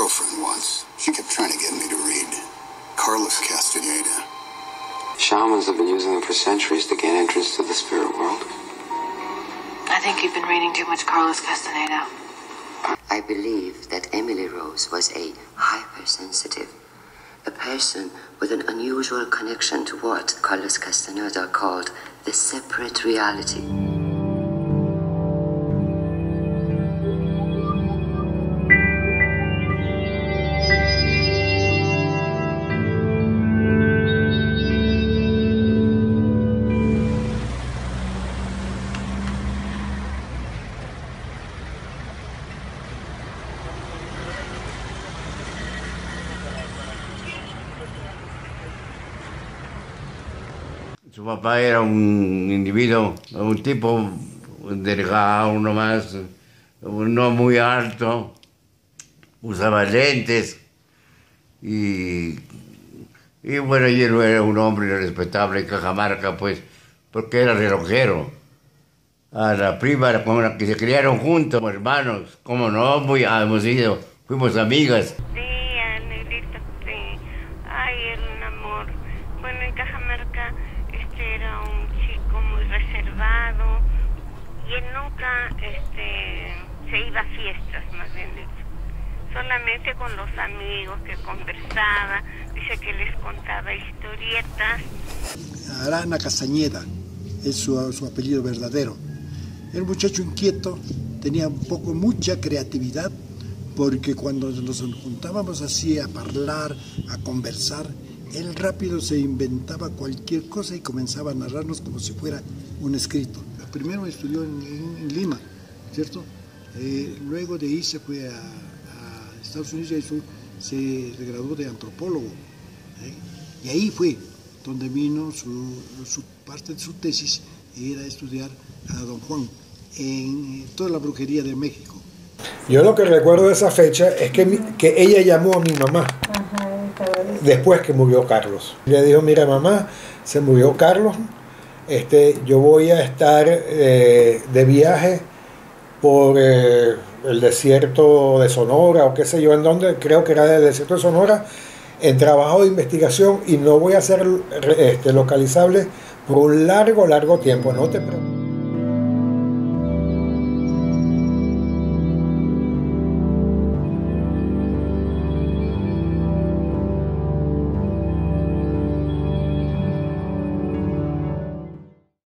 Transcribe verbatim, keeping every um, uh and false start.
girlfriend once. She kept trying to get me to read Carlos Castaneda. Shamans have been using them for centuries to gain entrance to the spirit world. I think you've been reading too much Carlos Castaneda. I believe that Emily Rose was a hypersensitive, a person with an unusual connection to what Carlos Castaneda called the separate reality. Su papá era un individuo, un tipo delgado, uno más, no muy alto, usaba lentes y, y bueno, y él era un hombre respetable en Cajamarca, pues, porque era relojero. A la prima con la que se criaron juntos, como hermanos, como no, muy, hemos ido, fuimos amigas. Sí, el negrito, sí. Ay, era un amor. Bueno, en Cajamarca este era un chico muy reservado y él nunca este, se iba a fiestas, más bien dicho. Solamente con los amigos que conversaba, dice que les contaba historietas. Arana Castañeda es su, su apellido verdadero. Era un muchacho inquieto, tenía un poco mucha creatividad, porque cuando nos juntábamos así a hablar, a conversar, él rápido se inventaba cualquier cosa y comenzaba a narrarnos como si fuera un escrito. Primero estudió en, en, en Lima, ¿cierto? Eh, luego de ahí se fue a, a Estados Unidos y eso, se graduó de antropólogo. ¿eh? Y ahí fue donde vino su, su parte de su tesis, era estudiar a Don Juan en toda la brujería de México. Yo lo que recuerdo de esa fecha es que, mi, que ella llamó a mi mamá después que murió Carlos. Le dijo, mira mamá, se murió Carlos, este, yo voy a estar eh, de viaje por eh, el desierto de Sonora o qué sé yo en dónde, creo que era del desierto de Sonora, en trabajo de investigación y no voy a ser este, localizable por un largo, largo tiempo, no te preocupes.